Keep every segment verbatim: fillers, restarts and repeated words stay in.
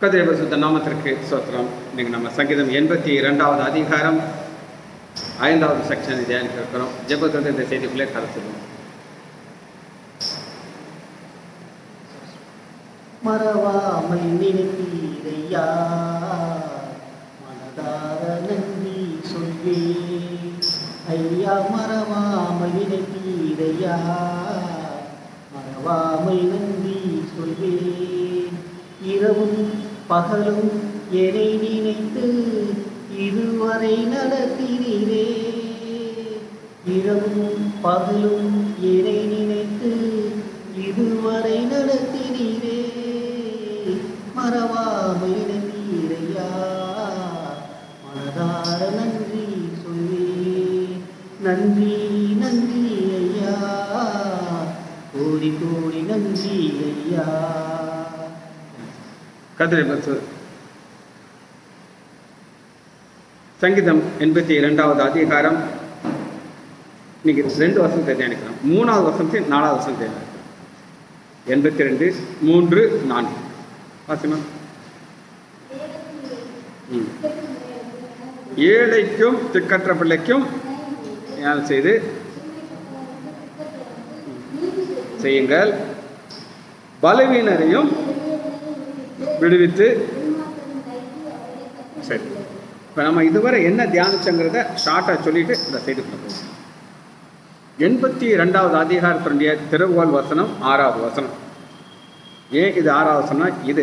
கர்த்தருடைய பரிசுத்த நாமத்திற்கு ஸ்தோத்திரம். இன்னைக்கு நம்ம சங்கீதம் எண்பத்தி இரண்டாவது அதிகாரம் ஐந்தாவது செக்ஷனை தியானிக்க இருக்கிறோம். ஜெபத்தோடு இந்த செய்திக்குள்ளே கலந்துடும். மறவாமை நினைத்தீரையா, மனதார நன்றி சொல்வே ஐயா. மறவாமை நினைத்தீரையா, மறவாமை நன்றி சொல்வே. இரவும் பகலும் என்னை நினைத்து இதுவரை நடத்தினீரே. இரவும் பகலும் என்னை நினைத்து இதுவரை நடத்தினீரே. மறவாமை நன்றீரையா, மனதார நன்றி சொல்வே. நன்றி நன்றி ஐயா, கோடி கோடி நன்றி ஐயா. கர்த்தருடைய பரிசு சங்கீதம் எண்பத்தி இரண்டாவது அதிகாரம் இன்னைக்கு ரெண்டு வருஷத்தை தியானிக்கிறோம். மூணாவது வருஷத்தை நாலாவது வருஷம் தியானிக்கிறோம். எண்பத்தி ரெண்டு மூன்று நான்கு வாசிமா. ஏழைக்கும் திக்கற்ற பிள்ளைக்கும் ஞானம் செய்து செய்யுங்கள், பலவீனரையும் விடுவித்து. சரி, இப்போ நம்ம இதுவரை என்ன தியானிச்சங்கிறத ஷார்ட்டாக சொல்லிட்டு இந்த செய்தி போகும். எண்பத்தி ரெண்டாவது அதிகாரத்தினுடைய திருவுகோள் வசனம் ஆறாவது வசனம். ஏன் இது ஆறாவது வசனம்? இது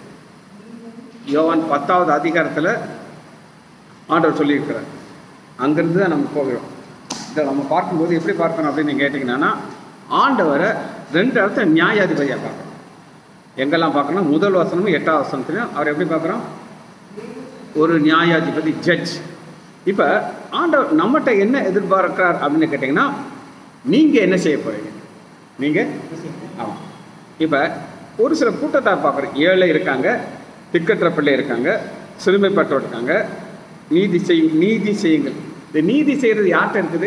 யோவான் பத்தாவது அதிகாரத்தில் ஆண்டவர் சொல்லியிருக்கிறார். அங்கிருந்து தான் நம்ம போகிறோம். இதை நம்ம பார்க்கும்போது எப்படி பார்க்கணும் அப்படின்னு நீங்கள் கேட்டிங்கன்னா, ஆண்டவரை ரெண்டு இடத்துல நியாயாதிபதியாக பார்க்கணும். எங்கெல்லாம் பார்க்கணும்? முதல் வசனமும் எட்டாவது வசனத்துலையும் அவர் எப்படி பார்க்குறோம்? ஒரு நியாயாதிபதி, ஜட்ஜ். இப்போ ஆண்டவர் நம்மகிட்ட என்ன எதிர்பார்க்கிறார் அப்படின்னு கேட்டிங்கன்னா, நீங்கள் என்ன செய்ய போகிறீங்க? நீங்கள் ஆமாம். இப்போ ஒரு சில கூட்டத்தார் பார்க்குறோம். ஏழை இருக்காங்க, திக்கற்ற பிள்ளை இருக்காங்க, சிறுமைப்பட்டோர் இருக்காங்க. நீதி செய் நீதி செய்யுங்கள். இந்த நீதி செய்கிறது யார்கிட்ட இருக்குது?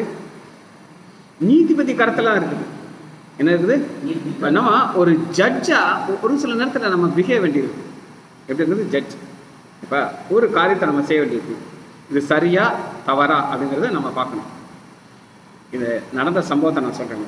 நீதிபதி கருத்தெல்லாம் இருக்குது. என்ன இருக்குது? இப்போ நம்ம ஒரு ஜட்ஜாக ஒரு சில நேரத்தில் நம்ம பிஹேவ் வேண்டியிருக்கு. எப்படி இருக்குது? ஜட்ஜ். இப்போ ஒரு காரியத்தை நம்ம செய்ய வேண்டியிருக்கு. இது சரியா தவறா அப்படிங்கிறத நம்ம பார்க்கணும். இது நடந்த சம்பவத்தை நான் சொல்கிறேன்.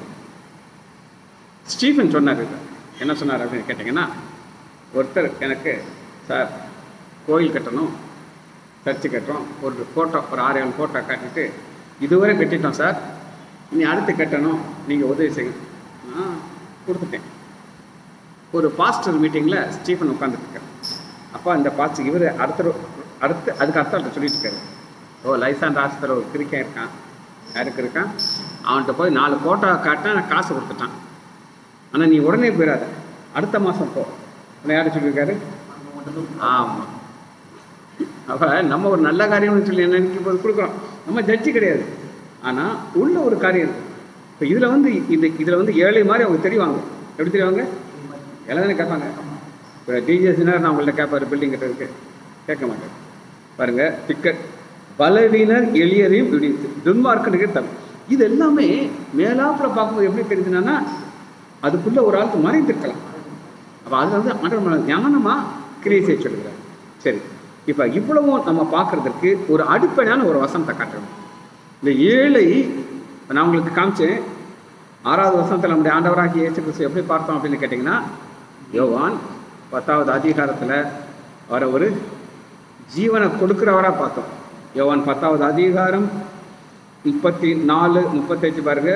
ஸ்டீஃபன் சொன்னார். என்ன சொன்னார் அப்படின்னு கேட்டிங்கன்னா, ஒருத்தர் எனக்கு, சார் கோயில் கட்டணும், சர்ச்சு கட்டுறோம், ஒரு ஃபோட்டோ ஒரு ஆறு ஏழு ஃபோட்டோ கட்டிட்டு இதுவரை கட்டிட்டோம் சார், இனி அடுத்து கட்டணும், நீங்கள் உதவி செய்யுங்க. நான் கொடுத்துட்டேன். ஒரு பாஸ்டர் மீட்டிங்கில் ஸ்டீஃபன் உட்காந்துருக்கார். அப்போ அந்த பாஸ்டர் இவர் அடுத்த அடுத்து அதுக்கு அடுத்த சொல்லிட்டு இருக்காரு. ஓ, லைசான் ராஸ்தர் ஒரு கிரிக்கன் இருக்கான், யாருக்கு இருக்கான், அவன்கிட்ட போய் நாலு ஃபோட்டோ காட்டினா காசு கொடுத்துட்டான். ஆனால் நீ உடனே போயிடாத, அடுத்த மாதம் போ. உடனே யாரும் சொல்லியிருக்காரு? ஆமாம். அப்போ நம்ம ஒரு நல்ல காரியம்னு சொல்லி என்ன நினைக்கும் போது கொடுக்குறோம். நம்ம ஜட்ஜி கிடையாது. ஆனால் உள்ள ஒரு காரியம் இருக்குது. இப்போ இதில் வந்து இது இதில் வந்து ஏழை மாதிரி அவங்க தெரிவாங்க. எப்படி தெரிவாங்க? எல்லாம் தானே கேட்பாங்க. இப்போ டிஜிஎஸ்னா நான் உங்கள்ட்ட கேட்பாரு, பில்டிங் கட்டுறதுக்கு கேட்க மாட்டேன். பாருங்கள், டிக்கெட் பலவீனர் எளியரையும் விடுவித்து துன்மார்க்கனுக்கு தம். இது எல்லாமே மேலாப்பில் பார்க்கும்போது எப்படி தெரியுதுன்னா, அதுக்குள்ளே ஒரு ஆளுக்கு மறைந்திருக்கலாம். அப்போ அதில் வந்து ஆண்டவர் ஞானமாக கிரியை செய்ய சொல்லுகிறார். சரி, இப்போ இவ்வளவும் நம்ம பார்க்குறதுக்கு ஒரு அடிப்படையான ஒரு வசனத்தை காட்டணும். இந்த ஏழை நான் உங்களுக்கு காமிச்சேன். ஆறாவது வசனத்தில் நம்முடைய ஆண்டவராகிய இயேசு கிறிஸ்து எப்படி பார்த்தோம் அப்படின்னு கேட்டிங்கன்னா, யோவான் பத்தாவது அதிகாரத்தில் வர ஒரு ஜீவனை கொடுக்குறவராக பார்த்தோம். யோவான் பத்தாவது அதிகாரம் முப்பத்தி நாலு முப்பத்தஞ்சு பாருங்க.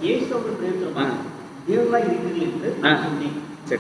சரி,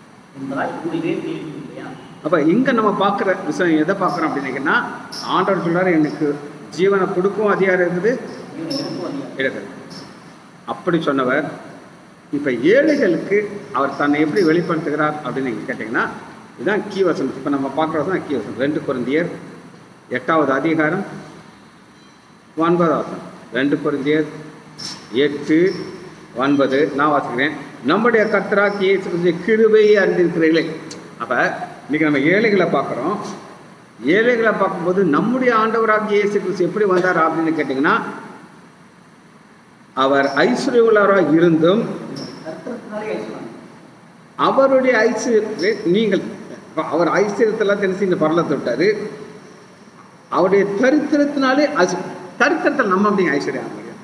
அப்போ இங்கே நம்ம பார்க்குற விஷயம் எதை பார்க்குறோம் அப்படின்னா, ஆண்டவர் சொல்கிறார், எனக்கு ஜீவனை கொடுக்கும் அதிகாரம் இருக்குது இருக்குது. அப்படி சொன்னவர் இப்போ ஏழைகளுக்கு அவர் தன்னை எப்படி வெளிப்படுத்துகிறார் அப்படின்னு நீங்கள் கேட்டிங்கன்னா, இதுதான் கீ வசனம். இப்போ நம்ம பார்க்குறது தான் கீ வசனம். ரெண்டு கொரிந்தியர் எட்டாவது அதிகாரம் ஒன்பதாவது வசனம். ரெண்டு கொரிந்தியர் எட்டு ஒன்பது நான் வாசிக்கிறேன். நம்முடைய கர்த்தராகிய இயேசு கிறிஸ்துவின் கிருபையை அறிந்திருக்கிறீர்களே. அப்போ இன்றைக்கி நம்ம ஏழைகளை பார்க்குறோம். ஏழைகளை பார்க்கும்போது நம்முடைய ஆண்டவராகிய இயேசு கிறிஸ்து எப்படி வந்தார் அப்படின்னு கேட்டிங்கன்னா, அவர் ஐஸ்வர்யமுள்ளவராக இருந்தும் அவருடைய ஐஸ்வர்ய நீங்கள் இப்போ அவர் ஐஸ்வர்யத்தெல்லாம் தெரிஞ்சு இந்த பரலத்தை விட்டாரு. அவருடைய தரித்திரத்தினாலே அது தரித்திரத்தில் நம்ம அப்படிங்க ஐஸ்வர்யம் ஆக முடியும்.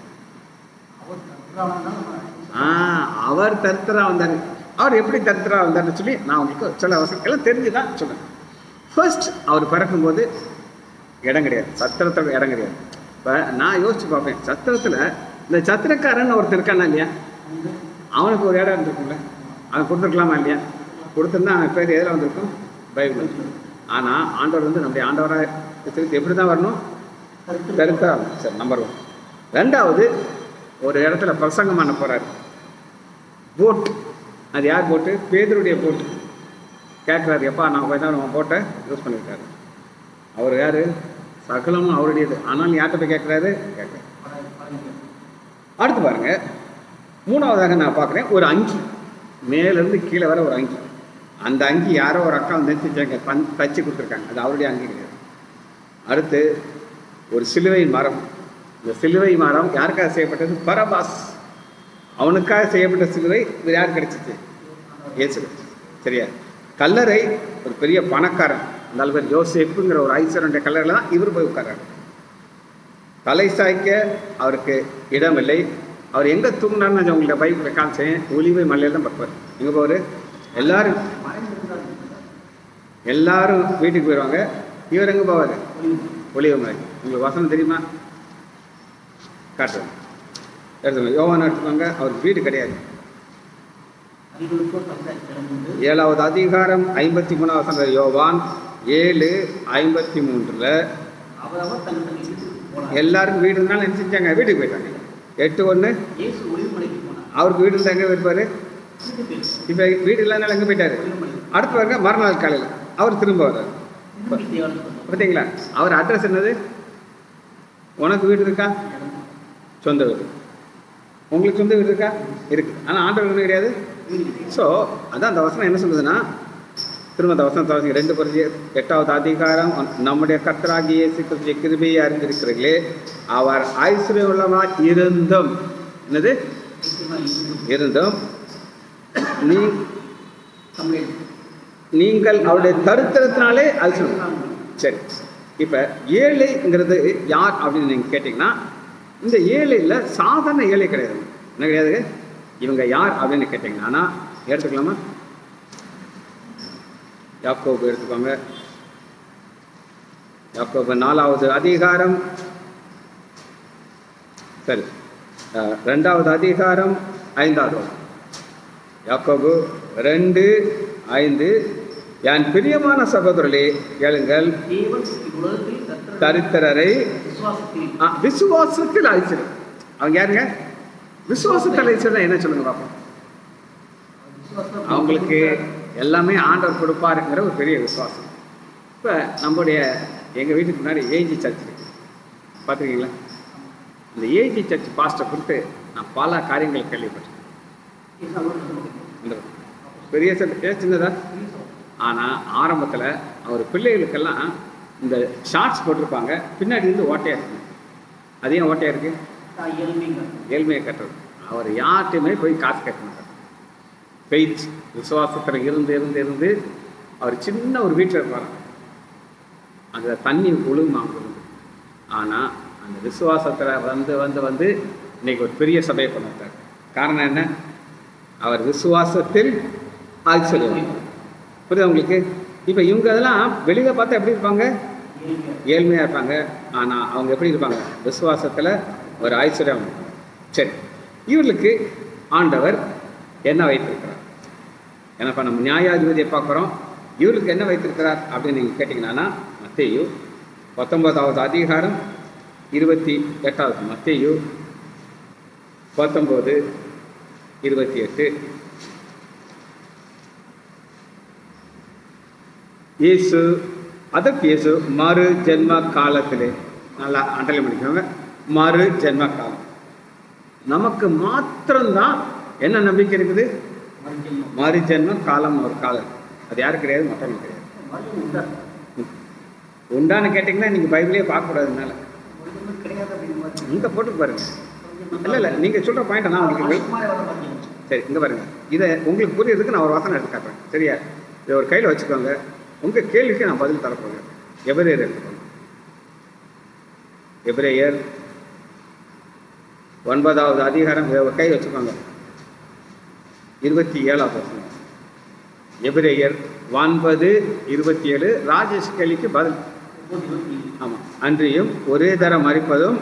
ஆ அவர் தரித்திரா வந்தார். அவர் எப்படி தரித்திரா வந்தார்னு சொல்லி நான் உங்களுக்கு சில அவசரம் எல்லாம் தெரிஞ்சுதான் சொல்லுவேன். ஃபர்ஸ்ட் அவர் பிறக்கும்போது இடம் கிடையாது, சத்திரத்தில் இடம் கிடையாது. இப்போ நான் யோசிச்சு பார்ப்பேன், சத்திரத்தில் இந்த சத்திரக்காரன் ஒருத்தர் இருக்கானா இல்லையா, அவனுக்கு ஒரு இடம் இருந்திருக்கும்ல, அவன் கொடுத்துருக்கலாமா இல்லையா? கொடுத்துருந்தா அவன் பேர் எதில் வந்திருக்கும்? பைபிள். ஆனால் ஆண்டவர் வந்து நம்முடைய ஆண்டவராக திருப்பி எப்படி தான் வரணும்? தரித்தா. சரி, நம்பர் ஒன். ரெண்டாவது, ஒரு இடத்துல பிரசங்கம் பண்ண போகிறார். போட், அது யார் போட்டு? பேதுருடைய போட்டு. கேட்குறாரு, எப்பா நான் போய் தான் நம்ம போட்டை யூஸ் பண்ணியிருக்காரு. அவர் யார்? சகலமும் அவருடையது. ஆனாலும் யார்கிட்ட போய் கேட்குறாரு? கேட்குறாரு. அடுத்து பாருங்க, மூணாவதாக நான் பார்க்குறேன் ஒரு அங்கி, மேலேருந்து கீழே வர ஒரு அங்கி. அந்த அங்கி யாரோ ஒரு அக்கா வந்து தைச்சாங்க, பன் தச்சு கொடுத்துருக்காங்க, அது அவருடைய அங்கி கிடையாது. அடுத்து ஒரு சிலுவை மரம். இந்த சிலுவை மரம் யாருக்காக செய்யப்பட்டது? பரபாஸ். அவனுக்காக செய்யப்பட்ட சிலுவை இது யார் கிடைச்சிச்சு? இயேசு. சரியா? கல்லறை ஒரு பெரிய பணக்காரன், அந்த பேர் யோசேப்புங்கிற ஒரு ஐஸ்வரனுடைய கல்லறையில் தான் இவர் போய் உட்கார்றாரு. தலை சாய்க்க அவருக்கு இடம் இல்லை. அவர் எங்கே தூங்கினார்னு நான் உங்கள்கிட்ட பைப்பில் காமிச்சேன். ஒளிவை மலையில் தான் பார்ப்பார். எங்கே போவார்? எல்லாரும் எல்லாரும் வீட்டுக்கு போயிடுவாங்க. இவர் எங்கே போவார்? ஒளிவை மலை. உங்களுக்கு வசனம் தெரியுமா? காட்டுறேன், எடுத்துக்கோங்க. யோவான் எடுத்துக்கோங்க. அவருக்கு வீடு கிடையாது. ஏழாவது அதிகாரம் ஐம்பத்தி மூணாவது வசனம். யோவான் ஏழு ஐம்பத்தி மூன்றுல எல்லாருக்கும் வீடு இருந்தாலும் என்ன செஞ்சாங்க? வீட்டுக்கு போயிட்டாங்க. எட்டு ஒன்று அவருக்கு வீடு இருந்தால் எங்கே போயிருப்பாரு? இப்போ வீடு இல்லாதனால எங்கே போயிட்டாரு? அடுத்து பாருங்க, மறுநாள் காலையில் அவர் திரும்ப வர்றாரு. பார்த்தீங்களா? அவர் அட்ரஸ் என்னது? உனக்கு வீடு இருக்கா? சொந்த வீடு. உங்களுக்கு சொந்த வீடு இருக்கா? இருக்கு. ஆனால் ஆண்டவர் ஒன்றும் கிடையாது. ஸோ அதான் அந்த வசனம் என்ன சொல்லுதுன்னா, திரும்ப அந்த வசனம் தவசி ரெண்டு பரிசு எட்டாவது அதிகாரம். நம்முடைய கர்த்தராகிய இயேசு கிறிஸ்துவின் கிருபையை அறிந்திருக்கிறீர்களே, அவர் ஐஸ்வர்யம் உள்ளவராய் இருந்தும் என்னது இருந்தும் நீ நீங்கள் அவருடைய தரித்திரத்தினாலே ஐஸ்வர்யம். சரி, இப்போ ஏழைங்கிறது யார் அப்படின்னு நீங்கள் கேட்டிங்கன்னா, இந்த ஏழையில் சாதாரண ஏழை கிடையாது. என்ன கிடையாது? இவங்க யார் அப்படின்னு கேட்டிங்கன்னா, ஆனால் எடுத்துக்கலாமா? யாக்கோபு எடுத்துக்கோங்க. யாக்கோபு நாலாவது அதிகாரம், சரி ரெண்டாவது அதிகாரம் ஐந்தாவது. யாக்கோபு ரெண்டு ஐந்து. என் பிரியமான சகோதரர்களே கேளுங்கள், தரித்திரரை விசுவாசத்தில் ஐஸ்வர்யம். அவங்க யாருங்க? விசுவாசத்தில் ஐஸ்வர்யம் என்ன சொல்லுங்க பார்ப்போம். அவங்களுக்கு எல்லாமே ஆண்டவர் கொடுப்பாருங்கிற ஒரு பெரிய விசுவாசம். இப்போ நம்முடைய எங்கள் வீட்டுக்கு முன்னாடி ஏஜி சர்ச் இருக்கு, பார்த்துருக்கீங்களா? இந்த ஏஜி சர்ச் பாஸ்டர் கொடுத்து நான் பல காரியங்கள் கேள்விப்பட்டேன். பெரிய சர்ச் சின்னதா, ஆனால் ஆரம்பத்தில் அவர் பிள்ளைகளுக்கெல்லாம் இந்த ஷார்ட்ஸ் போட்டிருப்பாங்க, பின்னாடி இருந்து ஓட்டையாக இருக்கு. அதையும் ஓட்டையாக இருக்கு, ஏழ்மையை கட்டுறது. அவர் யார்கிட்டையுமே போய் காசு கட்ட மாட்டார். பெய்த் விசுவாசத்தில் இருந்து இருந்து இருந்து அவர் சின்ன ஒரு வீட்டில் இருப்பார். அந்த தண்ணி ஒழுங்கு. ஆனால் அந்த விசுவாசத்தில் வந்து வந்து வந்து இன்னைக்கு ஒரு பெரிய சபையை பண்ணிட்டார். காரணம் என்ன? அவர் விசுவாசத்தில் ஐஸ்வர்யம். புரியுது உங்களுக்கு? இப்போ இவங்க அதெல்லாம் வெளியில் பார்த்தா எப்படி இருப்பாங்க? ஏழ்மையாக இருப்பாங்க. ஆனால் அவங்க எப்படி இருப்பாங்க? விசுவாசத்தில் ஒரு ஐஸ்வர்யம். சரி, இவர்களுக்கு ஆண்டவர் என்ன வைத்திருக்கிறார்? ஏன்னாப்பா நம்ம நியாயாதிபதியை பார்க்குறோம், இவருக்கு என்ன வைத்திருக்கிறார் அப்படின்னு நீங்கள் கேட்டிங்கன்னா, மத்தேயு பத்தொன்பதாவது அதிகாரம் இருபத்தி எட்டாவது. மத்தேயு பத்தொம்போது இருபத்தி எட்டு. இயேசு அதற்கு இயேசு மறு ஜென்ம காலத்திலே, நல்லா அண்டலை பண்ணிக்கோங்க, மறு ஜென்ம காலம். நமக்கு மாத்திரம்தான் என்ன நம்பிக்கை இருக்குது? மறு ஜென்ம காலம் ஒரு காலம். அது யாரும் கிடையாது, மற்றவங்க கிடையாது. உண்டான்னு கேட்டிங்கன்னா நீங்கள் பைபிளே பார்க்கக்கூடாதுனால இங்கே போட்டு பாருங்க. இல்லை இல்லை நீங்கள் சொல்கிற பாயிண்ட் நான் உங்களுக்கு சரி இங்கே பாருங்க. இதை உங்களுக்கு புரியுறதுக்கு நான் ஒரு வசனம் எடுத்து காட்டுறேன். சரியா? இதை ஒரு கையில் வச்சுக்கோங்க. உங்கள் கேள்விக்கு நான் பதில் தரப்போகிறேன். எபிரேயர் எடுத்துக்கணும். எபிரேயர் ஒன்பதாவது அதிகாரம் கை வச்சுக்கோங்க. இருபத்தி ஏழாவது வசனம். எபிரேயர் ஒன்பது இருபத்தி ஏழு. ராஜேஷ் கேள்விக்கு பதில். ஆமாம். அன்றியும் ஒரே தரம் மறிப்பதும்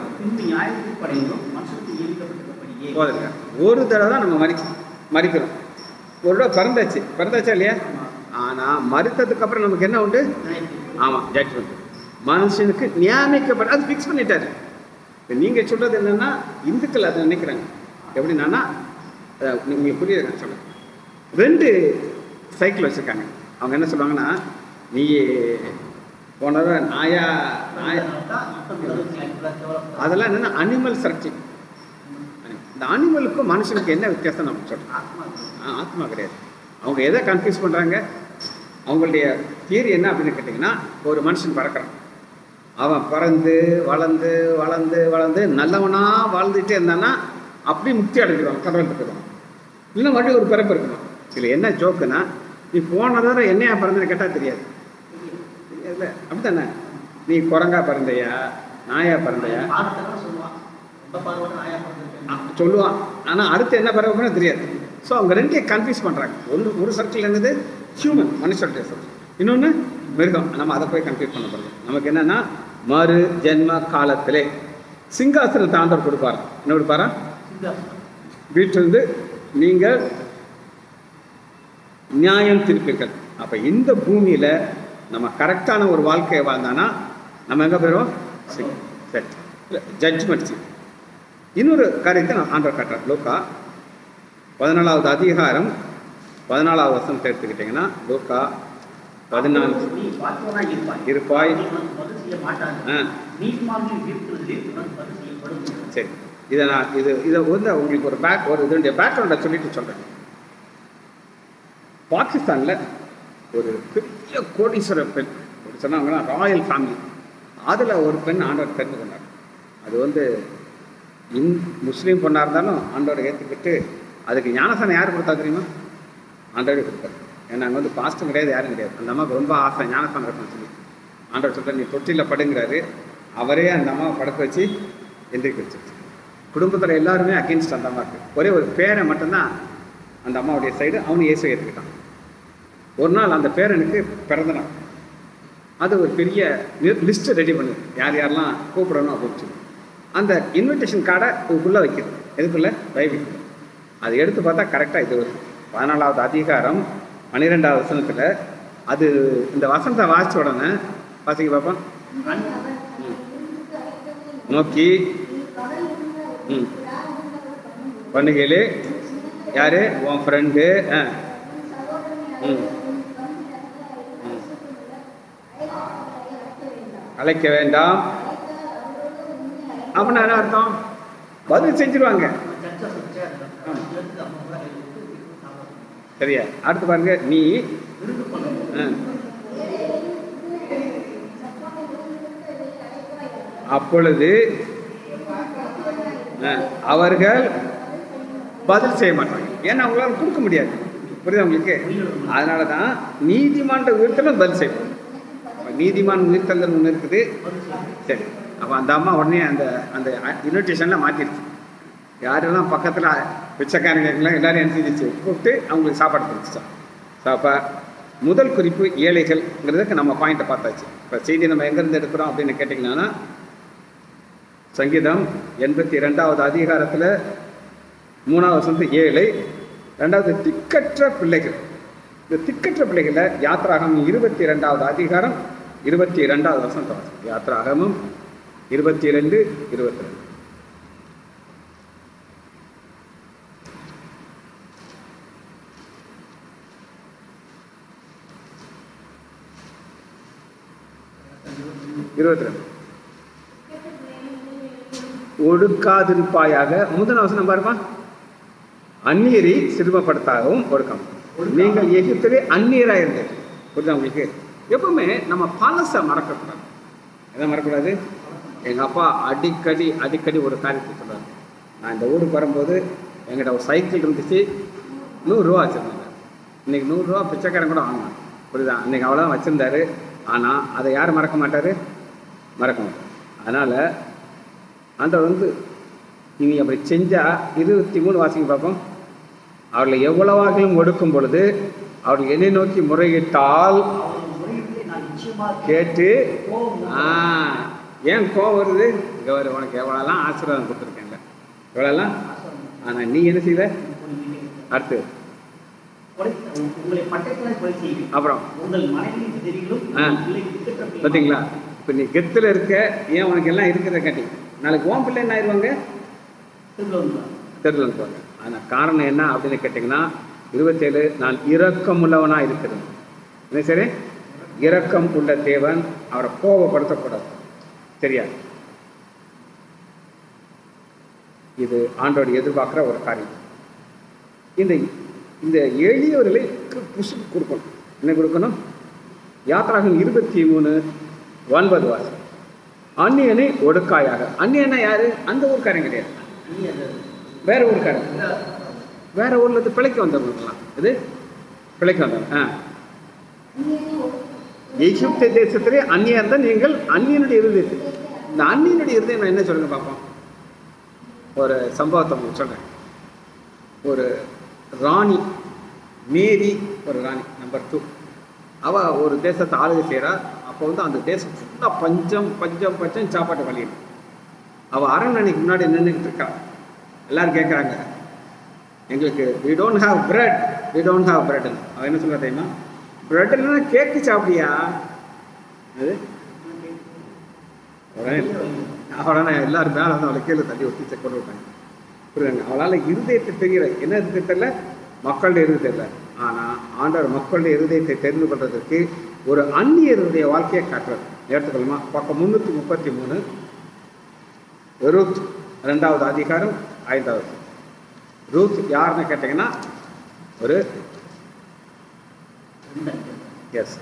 போதில்லை. ஒரு தடவை தான் நம்ம மறி மறிக்கிறோம். ஒரு தடவை பிறந்தாச்சு பிறந்தாச்சா இல்லையா? ஆனால் மறித்ததுக்கு அப்புறம் நமக்கு என்ன உண்டு? ஆமாம், ஜட்ஜ்மெண்ட். மனுஷனுக்கு நியமிக்கப்பட்ட அது ஃபிக்ஸ் பண்ணிட்டாரு. இப்போ நீங்கள் சொல்கிறது என்னென்னா இந்துக்கள் அதை நினைக்கிறாங்க. எப்படின்னா உங்களுக்கு புரியுது நான் சொல்கிறேன். ரெண்டு சைக்கிள் வச்சுருக்காங்க. அவங்க என்ன சொல்லுவாங்கன்னா, நீ போன தடவை நாயா நாயா அதெல்லாம் என்னென்னா அனிமல் சர்ச்சிங். இந்த அனிமலுக்கும் மனுஷனுக்கு என்ன வித்தியாசம் நம்ம சொல்கிறோம்? ஆத்மா கிடையாது. அவங்க எதை கன்ஃபியூஸ் பண்ணுறாங்க? அவங்களுடைய தியரி என்ன அப்படின்னு கேட்டிங்கன்னா, ஒரு மனுஷன் பறக்கிறான். அவன் பிறந்து வளர்ந்து வளர்ந்து வளர்ந்து நல்லவனாக வாழ்ந்துகிட்டே இருந்தான்னா அப்படி முக்தி அடைஞ்சிடுவான், கடவுள் இருக்கிறோம். இல்லை மறுபடியும் ஒரு பிறப்பு இருக்கணும். இதில் என்ன ஜோக்குன்னா, நீ போன தடவை என்னையா பிறந்தன்னு கேட்டால் தெரியாது. இல்லை அப்படி தானே? நீ குரங்கா பிறந்தையா நாயா பிறந்தையா சொல்லுவான். ஆனால் அடுத்து என்ன பிறகுன்னு தெரியாது. ஸோ அவங்க ரெண்டையும் கன்ஃபியூஸ் பண்ணுறாங்க. ஒன்று ஒரு சர்க்கிள் என்னது ஹியூமன் மனுஷனுடைய சர்க்கிள், இன்னொன்று மிருகம். நம்ம அதை போய் கன்ஃபியூஸ் பண்ண போகிறோம். நமக்கு என்னென்னா மறு ஜென்ம காலத்திலே சிங்காசனத்தை ஆண்டவர் கொடுப்பார். என்ன கொடுப்பாரா? வீட்டிலிருந்து நீங்கள் நியாயம் தீர்ப்பீர்கள். அப்போ இந்த பூமியில் நம்ம கரெக்டான ஒரு வாழ்க்கையை வாழ்ந்தானா நம்ம எங்கே போயிடுவோம்? சரி, ஜட்ஜ்மெண்ட். இன்னொரு காரியத்தை நான் ஆண்டவர் காட்டுறேன். லூக்கா பதினாலாவது அதிகாரம் பதினாலாவது வசனத்தை எடுத்துக்கிட்டிங்கன்னா, லூக்கா பதினாலு இருப்பாய். சரி, இதை நான் இது இதை வந்து உங்களுக்கு ஒரு பேக் ஒரு இதனுடைய பேக்ரவுண்டை சொல்லிட்டு சொல்கிறேன். பாகிஸ்தானில் ஒரு பெரிய கோடீஸ்வர பெண் ஒரு சொன்னாங்கன்னா ராயல் ஃபேமிலி. அதில் ஒரு பெண் ஆண்டவர் தெரிந்து கொண்டார். அது வந்து இன் முஸ்லீம் பொண்ணாக இருந்தாலும் ஆண்டவரை ஏற்றுக்கிட்டு அதுக்கு ஞானசானம் யார் கொடுத்தா தெரியுமா? ஆண்டவரே கொடுத்தாரு. ஏன்னா அங்கே வந்து பாஸ்ட்டும் கிடையாது, யாரும் கிடையாது. அந்த அம்மாவுக்கு ரொம்ப ஆசை ஞானசானம் இருக்கணும்னு சொல்லி ஆண்டவர் சொல்கிறார், நீ தொட்டியில் படுங்கிறாரு. அவரே அந்த அம்மாவை படுக்க வச்சு எந்திரிக்க வச்சிருச்சு. குடும்பத்தில் எல்லாருமே அகெயின்ஸ்ட் அந்த அம்மாவுக்கு. ஒரே ஒரு பேரை மட்டும்தான் அந்த அம்மாவுடைய சைடு அவனு இயேசுவை ஏற்றுக்கிட்டான். ஒரு நாள் அந்த பேரனுக்கு பிறந்த நாள். அது ஒரு பெரிய லிஸ்ட்டு ரெடி பண்ணுது, யார் யாரெல்லாம் கூப்பிடணும் அப்படின்னு சொல்லி. அந்த இன்விடேஷன் கார்டை இதுக்குள்ளே வைக்கிறது. எதுக்குள்ளே? பைபிள். அதை எடுத்து பார்த்தா கரெக்டாக இது ஒரு பதினாலாவது அதிகாரம் பன்னிரெண்டாவது வசனத்தில் அது இந்த வசனத்தை வாசித்த உடனே வாசிக்க பார்ப்போம். நோக்கி ம் பண்ணுகையிலே யாரு? உன் ஃப்ரெண்டு. ஆ ம் அழைக்க வேண்டாம் அப்படின்னா என்ன அர்த்தம்? பதில் செஞ்சிருவாங்க. சரியா? அடுத்து பாருங்க, நீ அப்பொழுது அவர்கள் பதில் செய்ய மாட்டாங்க. ஏன்னா அவங்களால கொடுக்க முடியாது. புரியுதா உங்களுக்கு? அதனால தான் நீதிமான் உயிர்த்தலும் பதில் செய்வோம். நீதிமான் உயிர்த்தல் ஒன்று இருக்குது. சரி, அப்போ அந்த அம்மா உடனே அந்த அந்த இன்விடேஷனில் மாற்றிடுச்சு. யாரெல்லாம் பக்கத்தில் பிச்சைக்காரங்களுக்கெல்லாம் எல்லோரும் என்ன செஞ்சிச்சு? கூப்பிட்டு அவங்களுக்கு சாப்பாடு கொடுத்துச்சோம். ஸோ அப்போ முதல் குறிப்பு ஏழைகள்ங்கிறதுக்கு நம்ம பாயிண்ட்டை பார்த்தாச்சு. இப்போ செய்தி நம்ம எங்கேருந்து எடுக்கிறோம் அப்படின்னு கேட்டிங்கன்னா, சங்கீதம் எண்பத்தி ரெண்டாவது அதிகாரத்தில் மூணாவது வசனத்து ஏழை. ரெண்டாவது திக்கற்ற பிள்ளைகள். இந்த திக்கற்ற பிள்ளைகளை யாத்ராகமம் இருபத்தி ரெண்டாவது அதிகாரம் இருபத்தி ரெண்டாவது வசனத்தை வாசி. யாத்ராகமம் இருபத்தி ரெண்டு இருபத்தி ரெண்டு. இருபத்தி ரெண்டு. ஒடுக்காதிருப்பாயாக. முதல் வசனம் பாருமா, அந்நியரை சிறுமப்படுத்தாகவும் ஒடுக்கம். நீங்கள் எகிப்திலே அந்நியராக இருந்தது. புரியுதா உங்களுக்கு? எப்பவுமே நம்ம பழசை மறக்கக்கூடாது. எதை மறக்கக்கூடாது? எங்கள் அப்பா அடிக்கடி அடிக்கடி ஒரு காரியத்தை சொல்கிறார். நான் இந்த ஊருக்கு வரும்போது எங்கிட்ட ஒரு சைக்கிள் இருந்துச்சு, நூறுரூவா வச்சுருந்தாங்க. இன்றைக்கி நூறுரூவா பிச்சைக்காரன் கூட வாங்கினான். புரியுதா? அன்றைக்கி அவ்வளோதான் வச்சுருந்தாரு. ஆனால் அதை யார் மறக்க மாட்டார்? மறக்க மாட்டார். அதனால் ஆண்டவர் வந்து இனி அப்படி செஞ்சால் இருபத்தி மூணு வாசிக்க பார்ப்போம். அவர்களை எவ்வளவாகிலும் ஒடுக்கும் பொழுது அவர்கள் என்னை நோக்கி முறையிட்டால் கேட்டு ஆ ஏன் கோவம் வருது? இங்கே வரு, உனக்கு எவ்வளோலாம் ஆசீர்வாதம் கொடுத்துருக்கேன்ல, எவ்வளோலாம். ஆனால் நீ என்ன செய்த? அடுத்து அப்புறம் பார்த்தீங்களா? இப்போ நீ கெத்தில் இருக்க, ஏன் உனக்கு எல்லாம் இருக்கிறத காட்டி நாளைக்கு ஓம் பிள்ளை என்ன ஆயிடுவாங்க? தெருவில் வந்துவாங்க. ஆனால் காரணம் என்ன அப்படின்னு கேட்டிங்கன்னா இருபத்தேழு, நான் இரக்கம் உள்ளவனாக இருக்கிறேன். என்ன சரி? இரக்கம் உள்ள தேவன், அவரை கோபப்படுத்தக்கூடாது. சரியா? இது ஆண்டோடு எதிர்பார்க்குற ஒரு காரியம். இந்த இந்த எளியவர்களுக்கு புசு கொடுக்கணும். என்ன கொடுக்கணும்? யாத்திராகம் இருபத்தி மூணு ஒன்பது வாசி. அந்நியனை ஒடுக்காயாக. அந்நியனா யாரு? அந்த ஊருக்காரன் கிடையாது, வேற ஊருக்காரன். வேற ஊர்ல இருந்து பிழைக்க வந்தவங்கலாம். இது பிழைக்க வந்தவங்க. ஆ எகிப்து தேசத்திலே அந்நியன் தான் நீங்கள். அந்நியனுடைய இருதயத்தில், இந்த அந்நியனுடைய இருதயம் நான் என்ன சொல்லுங்க பார்ப்போம். ஒரு சம்பவத்தை சொல்றேன். ஒரு ராணி, மேரி ஒரு ராணி, நம்பர் டூ. அவள் ஒரு தேசத்தை ஆளுகை செய்கிறா. அப்போ வந்து அந்த தேசம் ஃபுல்லாக பஞ்சம் பஞ்சம் பஞ்சம் சாப்பாட்டு வழியில். அவள் அரண்மனைக்கு முன்னாடி நின்றுக்கிட்டு இருக்கா. எல்லோரும் கேட்குறாங்க, எங்களுக்கு we don't have bread, we don't have பிரெட்னு. அவள் என்ன சொல்கிறா தெரியுமா? பிரெட் இல்லைன்னா கேக்கு சாப்பிடியா? அது அவளால் எல்லாரும் மேலே வந்து அவளை கீழே தள்ளி ஒட்டி கொண்டு விட்டாங்க. புரியுதுங்க? அவளால் இருதயத்தை தெரியல. என்ன இருதயத்தை தெரியல? மக்களுடைய இருதயம் தெரியல. ஆனால் ஆண்டவர் மக்களுடைய இருதயத்தை தெரிந்து கொள்வதற்கு ஒரு அந்நியருடைய வாழ்க்கையை காட்டுறார். எடுத்துக்கொள்ளுமா? பக்கம் முன்னூற்றி முப்பத்தி மூணு ரூத் ரெண்டாவது அதிகாரம் ஐந்தாவது. ரூத் யாருன்னு கேட்டிங்கன்னா ஒரு எஸ்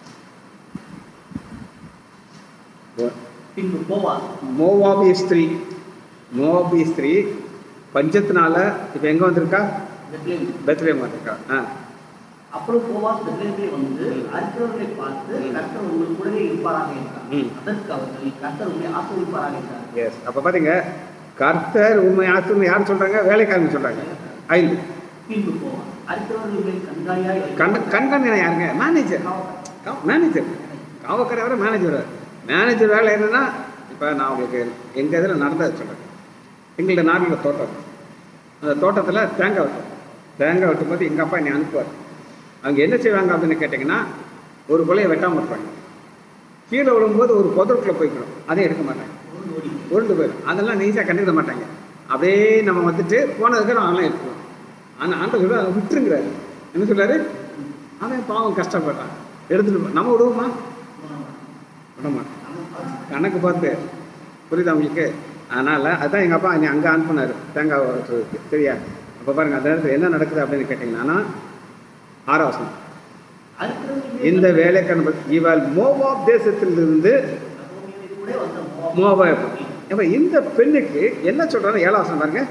மோவாபி ஸ்திரீ. மோவாபி ஸ்திரீ பஞ்சத்தினால இப்போ எங்கே வந்திருக்கா? பெத்லெஹேம் வந்திருக்கா. ஆ அப்புறம் போவாஸ் பெத்லெஹேமிலே வந்து அறுக்கிறவர்களை பார்த்து கர்த்தர் உங்களுக்கு கூடவே இருப்பாராக என்றார். அதற்கு அவர்கள் கர்த்தர் உண்மை ஆசீர்வதிப்பாராக என்றார். எஸ் அப்போ பார்த்தீங்க, கர்த்தர் உண்மை ஆசீர்வாதம் யார் சொல்கிறாங்க? வேலைக்காரங்க சொல்கிறாங்க. ஐந்து பின்பு போவாஸ் அறுக்கிறவர்களை கண்காணியாய் கண் கண்காணியா யாருங்க? Manager. Manager Kavakkarai manager. Manager வேலை என்னன்னா, இப்போ நான் உங்களுக்கு எங்கள் இதில் நடந்தது சொல்கிறேன். எங்கள்கிட்ட நாட்டில் தோட்டம், அந்த தோட்டத்தில் தேங்காய் வெட்டும். தேங்காய் வெட்டும் போது எங்கள் அப்பா என்னை அனுப்புவார். அவங்க என்ன செய்வாங்க அப்படின்னு கேட்டிங்கன்னா, ஒரு கொலையை வெட்டாமல் இருப்பாங்க. கீழே விழும்போது ஒரு புதருக்குள்ளே போய்க்கணும், அதையும் எடுக்க மாட்டாங்க, உருண்டு போயிடும். அதெல்லாம் நீஸாக கண்டுக்க மாட்டாங்க. அப்படியே நம்ம வந்துட்டு போனதுக்கு நான் அதெல்லாம் எடுத்துக்குவோம். ஆனால் ஆண்டவர் சொல்ல அதை விட்டுருங்கிறாரு. என்ன சொல்கிறாரு? அவன் பாவம் கஷ்டப்பட்டான், எடுத்துகிட்டு நம்ம விடுவோமா? விடமாட்டோம். கணக்கு பார்த்து. புரியுதா உங்களுக்கு? அதனால் அதுதான் எங்கள் அப்பா நீ அங்கே அனுப்புனார் தேங்காய் வெட்டுறதுக்கு. சரியா? அப்போ பாருங்கள், அந்த இடத்துல என்ன நடக்குது அப்படின்னு கேட்டிங்கன்னா, ஆறாவசம் இந்த வேலைக்கான இவள் மோவாப் தேசத்திலிருந்து மோவாப். இப்போ இந்த பெண்ணுக்கு என்ன சொல்கிறாங்க? ஏழாவசம் பாருங்க.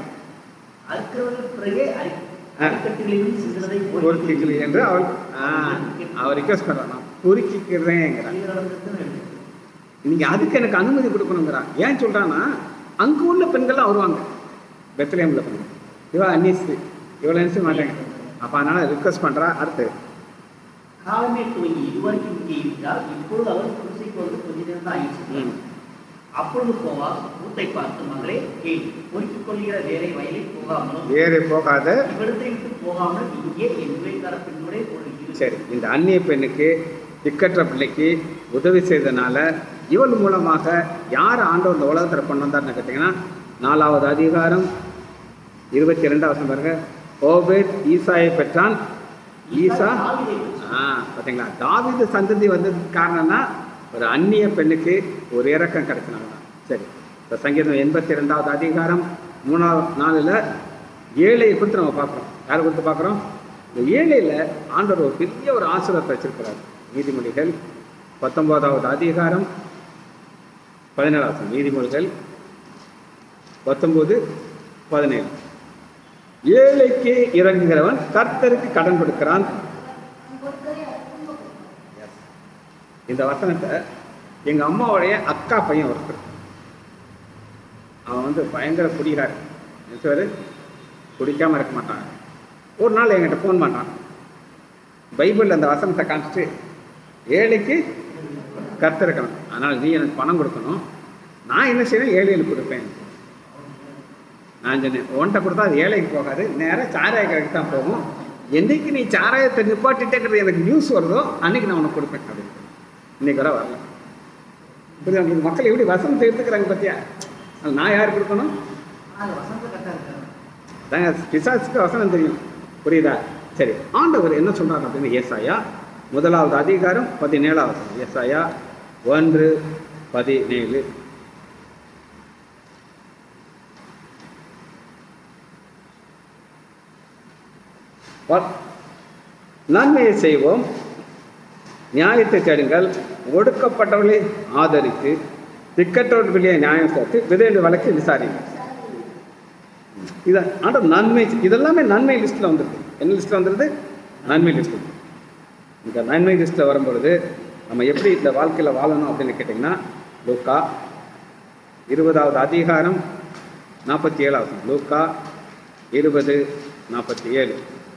பொறுக்கிக்கல என்று அவள் அவர் ரிக்வெஸ்ட் பண்ணுறான். நான் பொறுக்கிக்கிறேங்கிறான். நீங்கள் அதுக்கு எனக்கு அனுமதி கொடுக்கணுங்கிறான். ஏன் சொல்கிறான்னா, அங்கே உள்ள பெண்கள்லாம் வருவாங்க. பெத்லெஹேமில் பெண்கள் இவா அந்நியஸ்து, இவ்வளோ நினைச்ச மாட்டாங்க. அப்போ அதனால் ரிக்வெஸ்ட் பண்ணுறா. அடுத்து காலமே துவங்கி இதுவரைக்கும் இங்கே இருந்தால் இப்பொழுது அவர் குடிசைக்கு வந்து கொஞ்ச நேரம் தான் ஆயிடுச்சு. அப்பொழுது போவாஸ் ரூத்தை பார்த்து, மகளே கேள், பொறுக்கிக் கொள்கிற வேலை வயலை போகாமலும் வேறு போகாத இவ்விடத்தை விட்டு போகாமல் இங்கே என் வேலைக்கார பெண்ணோட ஒரு. சரி, இந்த அந்நிய பெண்ணுக்கு திக்கற்ற பிள்ளைக்கு உதவி செய்ததுனால இவள் மூலமாக யார் ஆண்டவர் இந்த உலகத்தில் கொண்டு வந்தார்னு கேட்டிங்கன்னா, நாலாவது அதிகாரம் இருபத்தி ரெண்டாவது பாருங்க. ஓபேத் ஈசாயை பெற்றான். ஈசா ஆ பார்த்தீங்களா? தாவீது சந்ததி வந்ததுக்கு காரணம்னா ஒரு அந்நிய பெண்ணுக்கு ஒரு இறக்கம் கிடைச்சினாங்க தான். சரி, இப்போ சங்கீதம் எண்பத்தி ரெண்டாவது அதிகாரம் மூணாவது நாளில் ஏழையை குறித்து நம்ம பார்க்குறோம். யாரை குறித்து பார்க்குறோம்? இந்த ஏழையில் ஆண்டவர் ஒரு பெரிய ஒரு ஆசீர்வாதத்தை வச்சிருக்கிறார். நீதிமொழிகள் பத்தொன்பதாவது அதிகாரம் பதினேழாவது. நீதிமொழிகள் பத்தொன்பது பதினேழு. ஏழைக்கு இறங்குகிறவன் கர்த்தருக்கு கடன் கொடுக்கிறான். இந்த வசனத்தை எங்கள் அம்மாவுடைய அக்கா பையன் ஒருத்தர், அவன் வந்து பயங்கர குடிகார், பேர் குடிக்காமல் இருக்க மாட்டான். ஒரு நாள் என்கிட்ட ஃபோன் பண்ணான், பைபிளில் அந்த வசனத்தை காமிச்சிட்டு, ஏழைக்கு கர்த்தர் இருக்கணும், அதனால் நீ எனக்கு பணம் கொடுக்கணும், நான் என்ன செய்வேன் ஏழைகளுக்கு கொடுப்பேன். நான் சொன்னேன், உன்கிட்ட கொடுத்தா அது ஏழைக்கு போகாது, நேராக சாராய கடைக்கு தான் போகும். என்றைக்கு நீ சாராயத்தை நிப்பாட்டிட்டேங்கிறது எனக்கு நியூஸ் வருதோ அன்றைக்கி நான் உனக்கு கொடுப்பேன் அப்படின்னு. இன்றைக்கி வர வரல. இப்படி அவங்களுக்கு மக்கள் எப்படி வசனத்தை எடுத்துக்கிறாங்க பார்த்தியா? நான் யார் கொடுக்கணும்? தாங்க பிசாசுக்கு வசனம் தெரியும், புரியுதா? சரி, ஆண்டவர் என்ன சொல்கிறாங்க அப்படின்னு ஏசாயா முதலாவது அதிகாரம் பதினேழாவது, ஏசாயா ஒன்று பதினேழு. நன்மையை செய்வோம், நியாயத்தை தேடுங்கள், ஒடுக்கப்பட்டவர்களை ஆதரித்து திக்கற்றவர்களே நியாயம் சேர்த்து விதைண்டு வழக்கு விசாரிங்க. இதை ஆனால் நன்மை, இதெல்லாமே நன்மை லிஸ்ட்டில் வந்துடுது. என்ன லிஸ்ட்டில் வந்துடுது? நன்மை லிஸ்ட்டில். இந்த நன்மை லிஸ்ட்டில் வரும்பொழுது நம்ம எப்படி இந்த வாழ்க்கையில் வாழணும் அப்படின்னு கேட்டிங்கன்னா, லூக்கா இருபதாவது அதிகாரம் நாற்பத்தி ஏழாவது, லூக்கா இருபது நாற்பத்தி ஏழு.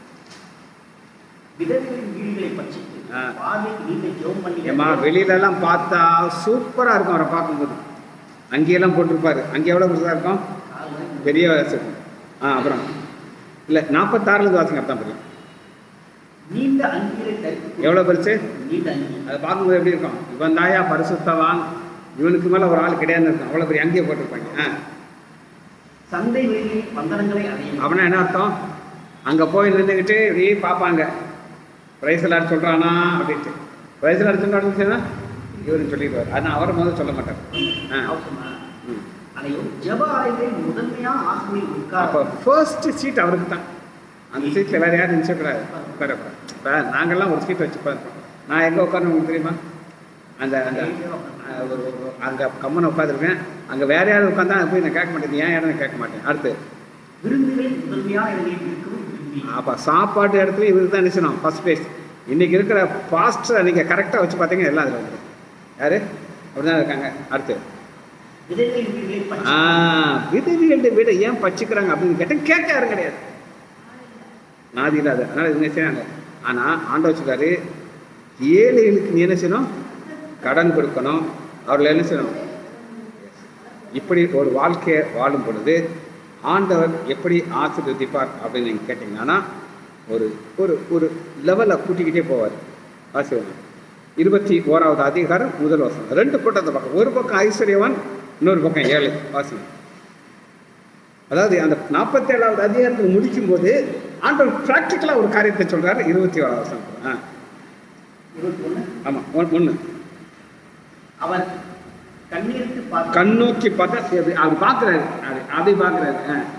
ஏமா வெளியிலலாம் பார்த்தா சூப்பராக இருக்கும், அவரை பார்க்கும்போது அங்கேயெல்லாம் போட்டிருப்பாரு. அங்கே எவ்வளோ பெருசாக இருக்கும்? பெரிய வயசு. ஆ அப்புறம் இல்லை நாற்பத்தாறுலேருந்து வாசிங்க, அர்த்தம் புரியும். எவ்வளோ பெருசு அதை பார்க்கும்போது எப்படி இருக்கும்? இவன் தாயா பரிசுத்தவான், இவனுக்கு மேலே ஒரு ஆள் கிடையாது இருக்கும், அவ்வளோ பெரிய அங்கேயே போட்டிருப்பாங்க. ஆ சந்தை அப்படின்னா என்ன அர்த்தம்? அங்கே போய் நின்றுக்கிட்டு இப்படி பார்ப்பாங்க, பிரைஸ் எல்லாரும் சொல்கிறானா அப்படின்ட்டு. பிரைஸ் எல்லாரும் சொன்னா இவருன்னு சொல்லிடுவார். ஆனால் அவரை முதல்ல சொல்ல மாட்டார். அப்போ ஃபர்ஸ்ட் சீட் அவருக்கு தான். அந்த சீட்டில் வேறு யாரும் நினச்சக்கூடாது, உட்காரக்கூடாது. இப்போ நாங்கள்லாம் ஒரு சீட் வச்சு பார்ப்போம். நான் எங்கே உட்காரணும் உங்களுக்கு தெரியுமா? அந்த அந்த ஒரு அங்கே கம்மனை உட்காந்துருக்கேன், அங்கே வேறு யாரும் உட்காந்தா போய் நான் கேட்க மாட்டேன், ஏன் இடம் கேட்க மாட்டேன். அடுத்து அப்போ சாப்பாட்டு இடத்துல இவருக்கு தான் நினைச்சணும் ஃபர்ஸ்ட் பிளேஸ். இன்றைக்கி இருக்கிற பாஸ்டரை நீங்கள் கரெக்டாக வச்சு பார்த்தீங்கன்னா எல்லாம் அதில் வந்துடும். யார் அப்படி தான் இருக்காங்க. அடுத்து ஆ விதவிகளை விட ஏன் பச்சிக்கிறாங்க அப்படின்னு கேட்டால் கேட்க யாரும் கிடையாது, நாதி இல்லாது. அதனால் இவங்க செய்யறாங்க. ஆனால் ஆண்டவர் சொல்றாரு, ஏழைகளுக்கு நீ என்ன செய்யணும்? கடன் கொடுக்கணும், அவர்கள் என்ன செய்யணும்? இப்படி ஒரு வாழ்க்கையை வாழும் பொழுது ஆண்டவர் எப்படி ஆசீர்வதிப்பார் அப்படின்னு நீங்கள் கேட்டிங்கன்னா, ஒரு ஒரு ஒரு லெவலில் கூட்டிக்கிட்டே போவார். ஆசீர்வாதம் இருபத்தி ஓராவது அதிகாரம் முதல் வசனம். ரெண்டு கூட்டத்தை பக்கம், ஒரு பக்கம் ஐஸ்வர்யவான், இன்னொரு பக்கம் ஏழை. வாசனம் அதாவது அந்த நாற்பத்தி ஏழாவது அதிகாரத்தில் முடிக்கும் போது ஆண்டவர் ப்ராக்டிக்கலாக ஒரு காரியத்தை சொல்கிறார். இருபத்தி ஓராவது வசனம். ஆ இருபத்தி ஒன்று ஆமாம் ஒன்று. அவர் கண்ணோக்கி பார்த்தா அது பார்க்குறாரு, அது அதை பார்க்குறாரு.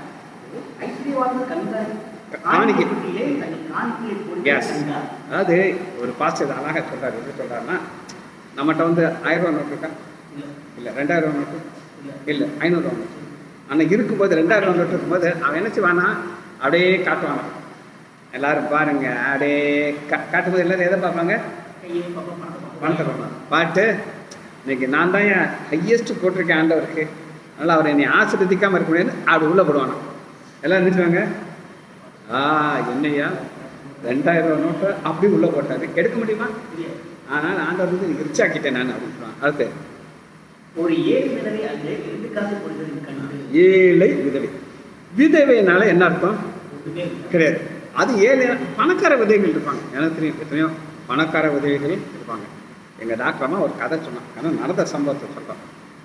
அதாவது ஒரு பாஸ்டர் அழகாக சொல்கிறார். எப்படி சொல்கிறாருன்னா, நம்மகிட்ட வந்து ஆயிரம் ரூபா நோட்டு இருக்கா? இல்லை. ரெண்டாயிரம் ரூபா நோட்டு இல்லை, ஐநூறுரூவா நோட்டு. அன்னைக்கு இருக்கும்போது ரெண்டாயிரம் ரூபா நோட்டு இருக்கும்போது அவன் என்ன செய்வானா, அப்படியே காட்டுவாங்க. எல்லாரும் பாருங்க, அப்படியே கா காட்டும்போது எல்லோரும் எதை பார்ப்பாங்க? பணத்தை பார்ப்பாங்க. பாட்டு இன்னைக்கு நான் தான் என் ஹையஸ்ட் போட்டிருக்கேன் ஆண்டவருக்கு, அதனால் அவர் என்னை ஆசீர்வதிக்காமல் இருக்க முடியாது, அப்படி உள்ளே போடுவானா. எல்லாம் நினைச்சுவாங்க, ஆ என்னையா ரெண்டாயிரம் ரூபா நோட்டு அப்படி உள்ளே போட்டாரு, எடுக்க முடியுமா? ஆனால் ஆண்டவர் வந்து ரிச் ஆக்கிட்டேன் நான் அப்படின்னு சொல்லுவாங்க. அடுத்து ஒரு ஏழை விதவை அங்கே எடுத்துக்காட்டு கொடுத்தது கண்டு. ஏழை விதவை, விதவைனால என்ன அர்த்தம்? கிடையாது. அது ஏழை பணக்கார விதவைகள் இருப்பாங்க. எனக்கு தெரியும் எத்தனையோ பணக்கார விதவைகள் இருப்பாங்க. எங்கள் டாக்டரம்மா ஒரு கதை சொன்னான், ஆனால் நடந்த சம்பவத்தை சொல்கிறோம்.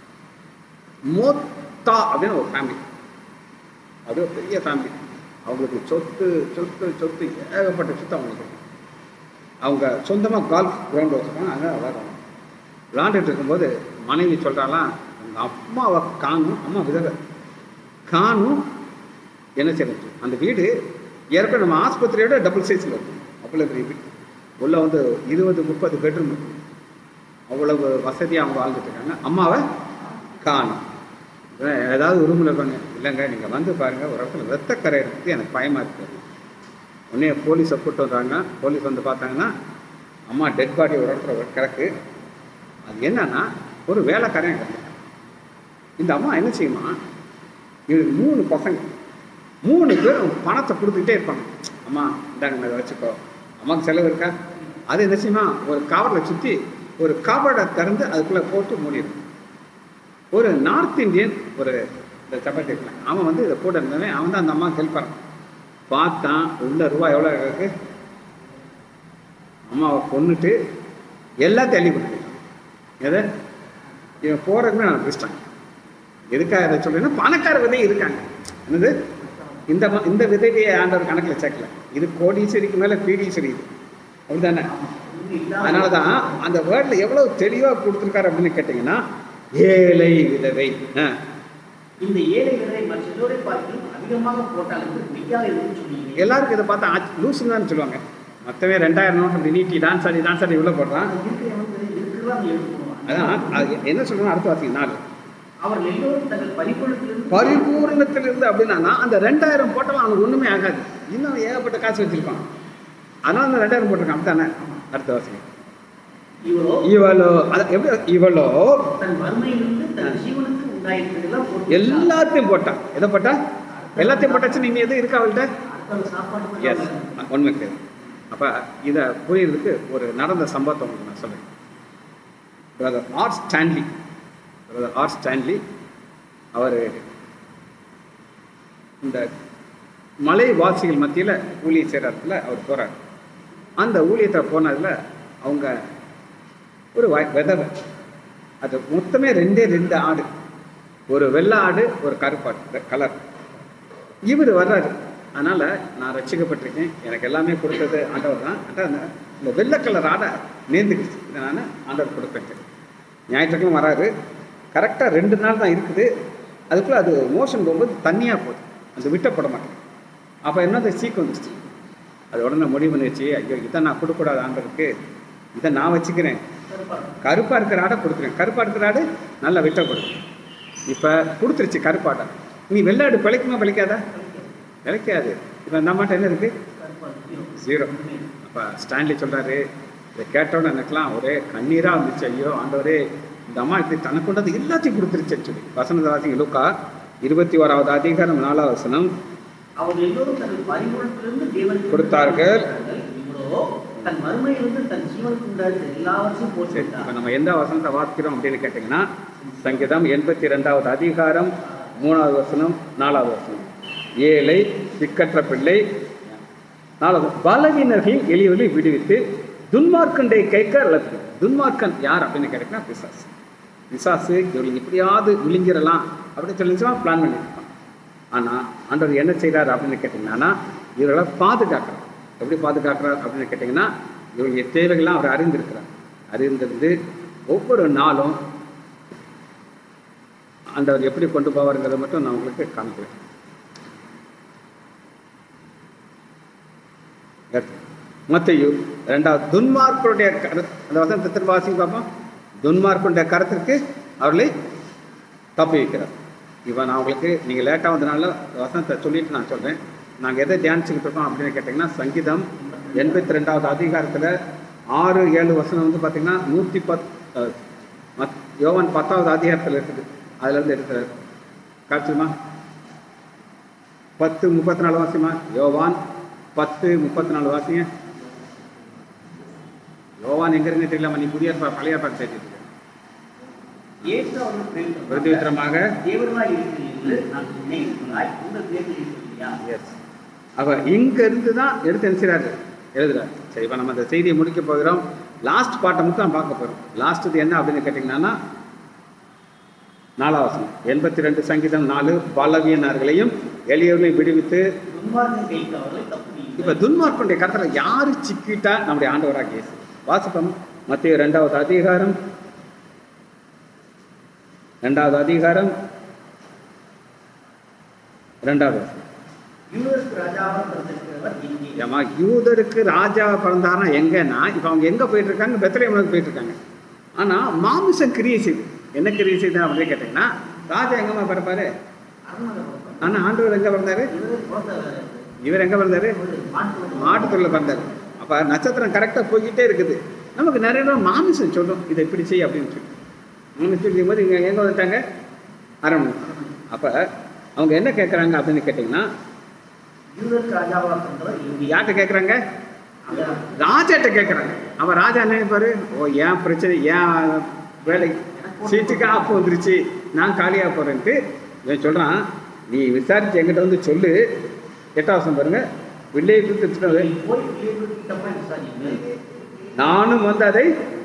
மோத்தா அப்படின்னு ஒரு ஃபேமிலி, அது ஒரு பெரிய ஃபேமிலி. அவங்களுக்கு சொத்து சொத்து சொத்து ஏகப்பட்ட சொத்து அவங்களுக்கு. அவங்க சொந்தமாக கால்ஃப் கிரவுண்ட் வச்சுருக்காங்க, அங்கே விளையாடுவாங்க. விளாண்டுட்டு இருக்கும்போது மனைவி சொல்கிறாலாம், உங்கள் அம்மாவை காணும், அம்மா விதவை காணும், என்ன செய்யறது? அந்த வீடு ஏற்கனவே நம்ம ஆஸ்பத்திரியோட டபுள் சைஸில் இருக்கும், அவ்வளோ பெரிய வீடு. உள்ளே வந்து இருபது முப்பது பெட்ரூம் இருக்கும், அவ்வளவு வசதியாக அவங்க வாழ்ந்துட்டு இருக்காங்க. அம்மாவை காணும். ஏதாவது ரூமில் இருப்பாங்க, இல்லைங்க நீங்கள் வந்து பாருங்கள், ஒரு இடத்துல ரத்தக்கரை இருக்குது, எனக்கு பயமாக இருக்குது. உடனே போலீஸை கூப்பிட்டு வந்தாங்க. போலீஸ் வந்து பார்த்தாங்கன்னா, அம்மா டெட் பாடி ஒரு இடத்துல கிடக்கு, அது என்னன்னா ஒரு வேலைக்காரன் கிடையாது. இந்த அம்மா என்ன செய்யுமா, இது மூணு பசங்க மூணு பேரும் பணத்தை கொடுத்துக்கிட்டே இருப்பாங்க. அம்மா இந்தாங்க இதை வச்சுக்கோ, அம்மாவுக்கு செலவு இருக்கா, அது என்ன செய்யுமா ஒரு கவரில் சுற்றி ஒரு கவரை திறந்து அதுக்குள்ளே போட்டு மூடிடும். ஒரு நார்த் இந்தியன் ஒரு இந்த சப்பாத்தி இருக்கலாம், அவன் வந்து இதை போட்டு இருந்தவன், அவன் தான் அந்த அம்மாவுக்கு ஹெல்ப் பண்ணுறான். பார்த்தான் உள்ள ரூபா எவ்வளோ இருக்கு, அம்மாவை கொண்டுட்டு எல்லாத்தையும் அள்ளி கொடுத்துருக்கான். எதை இவன் போகிறதுமே நான் பிடிச்சிட்டாங்க. எதுக்காக இதை சொல்றேன்னா பணக்கார விதை இருக்காங்க. என்னது இந்த இந்த விதையை ஆண்டவர் கணக்கில் சேர்க்கல, இது கோடீஸ்வரிக்கு மேலே பீடீஸ்வரி இது, அப்படிதானே? அதனால தான் அந்த வேர்டில் எவ்வளோ தெளிவாக கொடுத்துருக்காரு அப்படின்னு கேட்டிங்கன்னா, ஏழை விதவை. இந்த ஏழை விதவை மற்ற எல்லோரை பார்த்து அதிகமாக போட்டால் சொல்லுவீங்க. எல்லாருக்கும் இதை பார்த்தா லூசுன்னு தான் சொல்லுவாங்க. மற்றவே ரெண்டாயிரம் நோட்டு அப்படி நீட்டி டான்ஸ் ஆடி டான்ஸ் ஆடி இவ்வளோ போடுறான். அதான் அது என்ன சொல்லணும், அடுத்த வாசிங்க நாலு. அவர் எல்லோரும் தங்கள் பரிபூரணத்திலிருந்து பரிபூரணத்திலிருந்து அப்படின்னா அந்த ரெண்டாயிரம் போட்டாலும் அவனுக்கு ஒன்றுமே ஆகாது, இன்னும் ஏகப்பட்ட காசு வச்சிருப்பான். அதனால அந்த ரெண்டாயிரம் போட்டிருக்கான், அப்படித்தானே? அடுத்த வாசிங்க. இவளோ இவளோ அது எப்படி, இவளோ தன் வறுமையிலிருந்து தன் ஜீவனுக்கு உண்டாயிருக்கிறதெல்லாம் எல்லாத்தையும் போட்டான். எதை போட்டா? எல்லாத்தையும் போட்டாச்சு. நீங்க எதுவும் இருக்கா அவள்கிட்ட? சாப்பாடு எஸ், உண்மை கிடையாது. அப்போ இதை புரியுறதுக்கு ஒரு நடந்த சம்பவத்தை உங்களுக்கு நான் சொல்றேன். Brother R Stanley brother R Stanley அவர் இந்த மலைவாசிகள் மத்தியில் ஊழியம் செய்கிறதுல அவர் போகிறார். அந்த ஊழியத்தை போனதில் அவங்க ஒரு விதவை, அது மொத்தமே ரெண்டே ரெண்டு ஆடு, ஒரு வெள்ளை ஆடு ஒரு கருப்பாடு கலர். இவர் வர்றாரு, அதனால் நான் ரட்சிக்கப்பட்டிருக்கேன், எனக்கு எல்லாமே கொடுத்தது ஆண்டவர் தான். அந்த இந்த வெள்ளை கலர் ஆடை நேர்ந்துக்கிச்சு, இதை நான் ஆண்டவர் கொடுப்பேன். ஞாயிற்றுக்கிழமை வராரு, கரெக்டாக ரெண்டு நாள் தான் இருக்குது. அதுக்குள்ளே அது மோஷன் போகும்போது தண்ணியாக போகுது, அது விட்டப்பட மாட்டேன். அப்போ என்ன சீக்கு வந்துடுச்சு. அது உடனே முடிவு பண்ணிடுச்சு, ஐயோ இதை நான் கொடுக்கக்கூடாது ஆண்டவருக்கு, இதை நான் வச்சுக்கிறேன், கருப்பாக இருக்கிற ஆடை கொடுக்குறேன். கருப்பாக இருக்கிற ஆடு நல்லா விட்ட கொடுக்கும். இப்போ கொடுத்துருச்சு கருப்பாடை. நீ வெள்ளாடு பிழைக்குமா பிழைக்காதா? பிழைக்காது. இப்போ இந்த அம்மாட்ட என்ன இருக்குது? ஜீரோ. அப்போ ஸ்டான்லி சொல்கிறாரு, இதை கேட்டோன்னு எனக்குலாம் ஒரே கண்ணீராக வந்துச்சு. ஐயோ ஆண்டவரே, இந்த அம்மா இப்படி தனக்கு கொண்டது எல்லாத்தையும் கொடுத்துருச்சுன்னு சொல்லி. வசனத்தை வாசிங்க, லூக்கா இருபத்தி ஓராவது அதிகாரம் நாலாவது வசனம். அவர் எல்லோரும் தங்கள் பரிபூரணத்திலிருந்து தேவனுக்கு கொடுத்தார்கள், இவரோ தன் மறுமையிலிருந்து தன் ஜீவனுக்கு உண்டாயிருக்கிற எல்லாவற்றையும் போட்டு. இப்போ நம்ம எந்த வசனத்தை வாசிக்கிறோம் அப்படின்னு கேட்டிங்கன்னா, சங்கீதம் எண்பத்தி ரெண்டாவது அதிகாரம் மூணாவது வசனம் நாலாவது வசனம். ஏழை திக்கற்ற பிள்ளை நாலாவது, பலவீனர்களின் எளியவர்களை விடுவித்து துன்மார்க்கண்டை கைக்க அல்லது. துன்மார்க்கன் யார் அப்படின்னு கேட்டிங்கன்னா பிசாசு. பிசாசு இவர்களுக்கு எப்படியாவது விழுங்கிடலாம் அப்படின்னு சொல்லிச்சுன்னா பிளான் பண்ணியிருப்பான். ஆனால் ஆண்டவர் என்ன செய்கிறார் அப்படின்னு கேட்டிங்கன்னா, இவர்களை பாதுகாக்கிறார். எப்படி பாதுகாக்கிறார் அப்படின்னு கேட்டிங்கன்னா, இவருடைய தேவைகள்லாம் அவர் அறிந்திருக்கிறார். அறிந்திருந்து ஒவ்வொரு நாளும் ஆண்டவர் எப்படி கொண்டு போவாருங்கிறத மட்டும் நான் உங்களுக்கு காமிக்கிறேன். மத்தேயு ரெண்டாவது, துன்மார்க்கருடைய கரு அந்த வசனத்தை திரும்ப வாசிங்க பார்ப்போம். துன்மார்க்கருடைய கருத்திற்கு அவர்களை தப்பி வைக்கிறார். இப்போ நான் உங்களுக்கு நீங்கள் லேட்டாக வந்தனால வசனத்தை சொல்லிட்டு நான் சொல்கிறேன். நாங்கள் எதை தியானிச்சுக்கிட்டு இருக்கோம் அப்படின்னு கேட்டிங்கன்னா, சங்கீதம் எண்பத்தி ரெண்டாவது அதிகாரத்தில் ஆறு ஏழு வசனம் வந்து பார்த்திங்கன்னா நூற்றி பத் மத் யோவான் பத்தாவது அதிகாரத்தில் இருக்குது. அதுலேருந்து எடுக்கிறார். காட்சிமா பத்து முப்பத்தி நாலு வாசிமா. யோவான் பத்து முப்பத்தி நாலு வாசிங்க. யோவான் எங்க இருந்து தெரியலாமா? நீ புதிய பழைய பாட்டு சேர்த்து பிரதிவித்திரமாக அப்ப இங்க இருந்து தான் எடுத்து எழுதுறாரு எழுதுறாரு. சரி, இப்போ நம்ம அந்த செய்தியை முடிக்க போகிறோம். லாஸ்ட் பாட்டை மட்டும் தான் பார்க்க போகிறோம். லாஸ்ட் இது என்ன அப்படின்னு கேட்டிங்கன்னா, நாலாவது வசனம் எண்பத்தி ரெண்டு சங்கீதம் நாலு, பலவீனர்களையும் எளியவர்களையும் விடுவித்து. இப்போ துன்மார்க்கனுடைய கருத்தில் யாரு சிக்கிட்டா நம்முடைய ஆண்டவராக இயேசு. வாசிப்போம். மத்தேயு ரெண்டாவது அதிகாரம் ரெண்டாவது அதிகாரம் ரெண்டாவது ஏமா யூதருக்கு ராஜாவை பிறந்தாருன்னா எங்கன்னா, இப்போ அவங்க எங்கே போயிட்டு இருக்காங்க? பெத்லகேமுக்கு போயிட்டு இருக்காங்க. ஆனால் மாமிசம் கிரியை செய்து என்ன கிரியை செய்தா அப்படின்னு கேட்டிங்கன்னா, ராஜா எங்கம்மா பிறப்பாரு? ஆனால் ஆண்டவர் எங்கே பிறந்தாரு? இவர் எங்கே பிறந்தாரு? மாட்டுத்தொழில் பிறந்தாரு. அப்போ நட்சத்திரம் கரெக்டாக போய்கிட்டே இருக்குது. நமக்கு நிறைய நேரம் மாமிசம் சொல்லும் இதை இப்படி செய்ய அப்படின்னு சொல்லி மாமிசம் சொல்லும் போது இங்கே எங்கே வந்துட்டாங்க அரண்மனை. அப்போ அவங்க என்ன கேட்குறாங்க அப்படின்னு கேட்டிங்கன்னா யூதருக்கு ராஜாவாக இருந்தவர் இங்கே யார்கிட்ட கேட்குறாங்க? ராஜாட்ட கேட்குறாங்க. அவன் ராஜா என்ன நினைப்பாரு? ஓ ஏன் பிரச்சனை, ஏன் வேலை சீட்டுக்கு ஆப்பு வந்துருச்சு, நான் காலியாக போகிறேன்ட்டு இவன் சொல்கிறான். நீ விசாரிச்சு என்கிட்ட வந்து சொல்லு. எட்டாம் வருஷம் பாருங்க, வில்லையை கொடுத்து போய் கிட்டப்ப விசாரிங்க, நானும் வந்து அதை.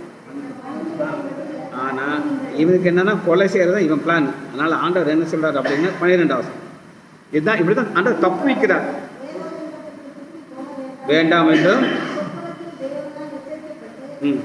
ஆனால் இவனுக்கு என்னன்னா கொலை செய்கிறது தான் இவன் பிளான். அதனால் ஆண்டவர் என்ன சொல்கிறார் அப்படின்னா பன்னிரெண்டாம் வருஷம் இதுதான் இப்படி தான் ஆண்டவர் தப்பு வைக்கிறார். வேண்டாம் என்றும் ம்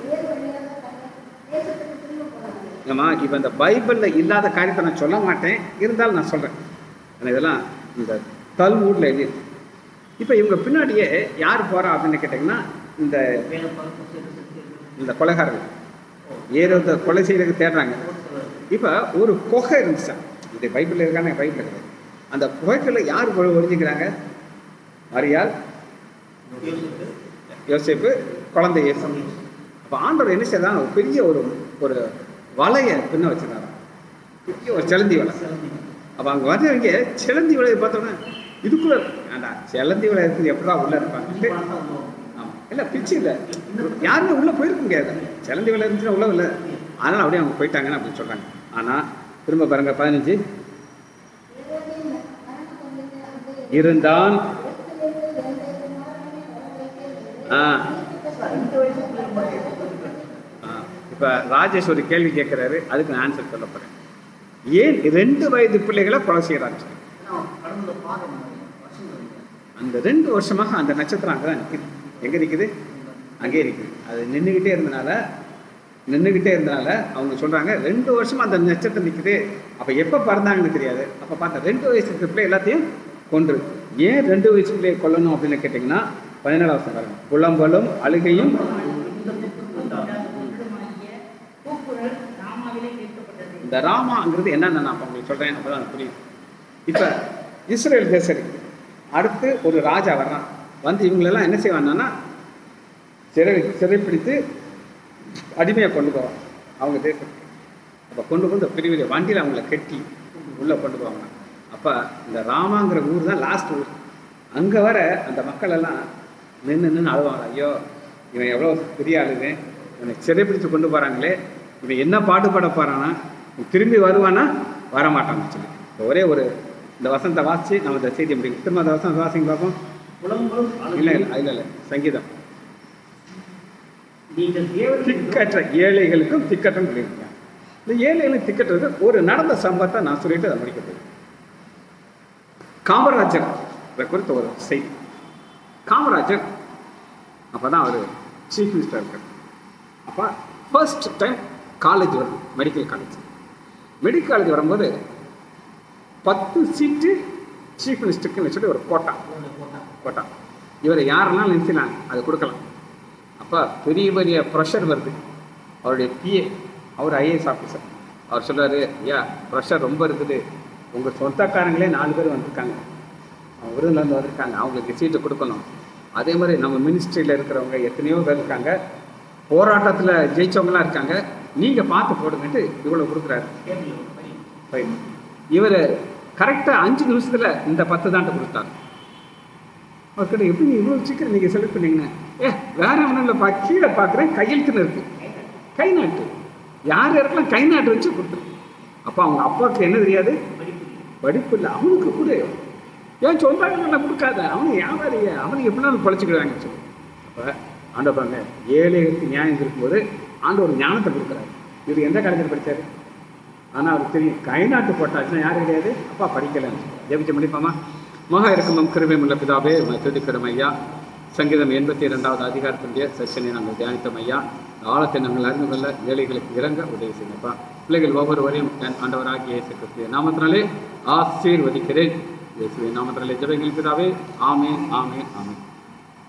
ஏம்மா இப்போ இந்த பைபிளில் இல்லாத காரியத்தை நான் சொல்ல மாட்டேன், இருந்தாலும் நான் சொல்கிறேன். ஆனால் இதெல்லாம் இந்த தல்மூடில் எழுதி. இப்போ இவங்க பின்னாடியே யார் போகிறா அப்படின்னு கேட்டிங்கன்னா இந்த இந்த கொலைகாரர்கள் ஏறத கொலை செய்யறதுக்கு தேடுறாங்க. இப்போ ஒரு குகை இருந்துச்சா, இது பைபிளில் இருக்கான பைபிள் இருக்குது. அந்த குகைக்குள்ள யார் ஒழிஞ்சுக்கிறாங்க? மரியாள், யோசேப்பு, குழந்தை இயேசு. அப்போ ஆண்டவர் என்ன செய்யறாங்க? ஒரு பெரிய ஒரு ஒரு வலையை பின்ன வச்சுருந்தாங்க, பெரிய ஒரு செலந்தி வலை. அப்போ அங்கே வந்தவங்க செலந்தி வலையை பார்த்தோன்னா இதுக்குள்ள வேண்டாம், செலந்தி வலை இருக்குது எப்படா உள்ள இருப்பாங்க. ஆமாம், இல்லை பிச்சு இல்லை, யாருமே உள்ளே போயிருக்க முடியாது. செலந்தி வலை இருந்துச்சுன்னா உள்ள இல்லை. அதனால் அப்படியே அவங்க போயிட்டாங்கன்னு அப்படின்னு சொல்கிறாங்க. ஆனால் திரும்ப பாருங்க பதினஞ்சு இருந்தான். ஆ இப்போ ராஜேஷ் ஒரு கேள்வி கேட்குறாரு, அதுக்கு நான் ஆன்சர் சொல்ல போகிறேன். ஏன் ரெண்டு வயது பிள்ளைகளை கொலை செய்கிறாங்க? அந்த ரெண்டு வருஷமாக அந்த நட்சத்திரம் அங்கே தான் நிற்குது. எங்கே நிற்குது? அங்கே இருக்குது. அது நின்றுக்கிட்டே இருந்தனால நின்றுக்கிட்டே இருந்தனால அவங்க சொல்கிறாங்க ரெண்டு வருஷமாக அந்த நட்சத்திரம் நிற்குது. அப்போ எப்போ பிறந்தாங்கன்னு தெரியாது. அப்போ பார்த்தா ரெண்டு வயசு பிள்ளை எல்லாத்தையும் கொன்று. ஏன் ரெண்டு வயசு பிள்ளையை கொல்லணும் அப்படின்னு கேட்டிங்கன்னா பதினேழாம் வருஷம் பாருங்க, புலம்பலும் அழுகையும். இந்த ராமாங்கிறது என்னென்ன நான் உங்களுக்கு சொல்கிறேன், அப்போ தான் புரியும். இப்போ இஸ்ரேல் தேசம் அடுத்து ஒரு ராஜா வர்றான். வந்து இவங்களெல்லாம் என்ன செய்வாங்கன்னா சிறை சிறைப்பிடித்து அடிமையாக கொண்டு போவாங்க அவங்க தேசத்துக்கு. அப்போ கொண்டு போய் இந்த பெரிய வண்டியில் அவங்கள கட்டி உள்ளே கொண்டு போவாங்க. அப்போ இந்த ராமாங்கிற ஊர் தான் லாஸ்ட் ஊர். அங்கே வர அந்த மக்கள் எல்லாம் நின்று நின்று அழுவாங்க. ஐயோ இவன் எவ்வளோ பெரிய ஆளுங்க, இவனை சிறைப்பிடித்து கொண்டு போகிறாங்களே, இவன் என்ன பாடுபட போகிறானா, திரும்பி வருவானா வரமாட்டான்னு சொல்லி. இப்போ ஒரே ஒரு இந்த வசனத்தை வாசித்து நம்ம இந்த செய்தி முடியும். திரும்ப அந்த வசனத்தை வாசிங்க பார்ப்போம். இல்லை இல்லை இல்லை இல்லை சங்கீதம். திக்கற்ற ஏழைகளுக்கும் திக்கற்றம் சொல்லியிருக்காங்க. இந்த ஏழைகளுக்கு திக்கற்றது ஒரு நடந்த சம்பவத்தை நான் சொல்லிட்டு அதை முடிக்க போகிறேன். காமராஜர் குறித்த ஒரு செய்தி. காமராஜர் அப்போ தான் அவர் சீஃப் மினிஸ்டர் இருக்கார். அப்போ ஃபர்ஸ்ட் டைம் காலேஜ் வரும், மெடிக்கல் காலேஜ். மெடிக்கல் காலேஜ் வரும்போது பத்து சீட்டு சீஃப் மினிஸ்டருக்குன்னு சொல்லி ஒரு கோட்டா கோட்டா இவரை யாரெல்லாம் நினைச்சினாங்க அதை கொடுக்கலாம். அப்போ பெரிய பெரிய ப்ரெஷர் வருது. அவருடைய பிஏ, அவர் ஐஏஎஸ் ஆஃபீஸர், அவர் சொல்கிறாரு, ஐயா ப்ரெஷர் ரொம்ப இருக்குது, உங்கள் சொந்தக்காரங்களே நாலு பேர் வந்திருக்காங்க, அவங்க விருதுலேருந்து வந்திருக்காங்க, அவங்களுக்கு சீட்டு கொடுக்கணும். அதே மாதிரி நம்ம மினிஸ்ட்ரியில் இருக்கிறவங்க எத்தனையோ பேர் இருக்காங்க, போராட்டத்தில் ஜெயிச்சவங்களாம் இருக்காங்க, நீங்கள் பார்த்து போடுங்கன்ட்டு இவ்வளோ கொடுக்குறாரு. இவர் கரெக்டாக அஞ்சு நிமிஷத்தில் இந்த பத்து தான்ட்டு கொடுத்தாரு. அவர்கிட்ட எப்படி இவ்வளோ சீக்கிரம் நீங்கள் செலக்ட் பண்ணீங்கன்னா, ஏ வேற ஒன்றும் இல்லைப்பா, கீழே பார்க்குறேன் கையெழுத்துன்னு இருக்கு, கை நாட்டு யார் யாருக்கெல்லாம் கை நாட்டு வச்சு கொடுத்துரு. அப்போ அவங்க அப்பாவுக்கு என்ன தெரியாது, படிப்பு இல்லை, அவனுக்கு கூட ஏன் சொந்தங்களை கொடுக்காத, அவனுக்கு வியாபாரிய அவனுக்கு எப்படினாலும் பழிச்சுக்கிடுவாங்க சொல்லி. அப்போ ஆண்டவங்க ஏழைகளுக்கு நியாயம் இருக்கும்போது ஆண்டவர் ஞானத்தை கொடுக்குறாரு. இவர் எந்த காலத்தில் படித்தார்? ஆனால் அவருக்கு தெரியும் கை நாட்டு போட்டாச்சுன்னா யாரும் கிடையாது, அப்பா படிக்கலைன்னு ஜெபிச்சு முடிப்பாமா? மகா இருக்கும் கிருபையும் உள்ள பிதாவே துதிக்கிறோம் ஐயா. சங்கீதம் எண்பத்தி இரண்டாவது அதிகாரத்தினுடைய செஷனை நாங்கள் தியானித்தோம் ஐயா. ஆழத்தை நாங்கள் அறிந்து கொள்ள ஏழைகளுக்கு இறங்க உதவி செய்யப்பா. பிள்ளைகள் ஒவ்வொருவரையும் ஆண்டவராகிய இயேசு கிறிஸ்துவின் நாமத்தினாலே ஆசீர்வதிக்கிறேன். இயேசுவின் நாமத்தினாலே ஜெபங்கள் பிதாவே. ஆமென், ஆமென், ஆமென்.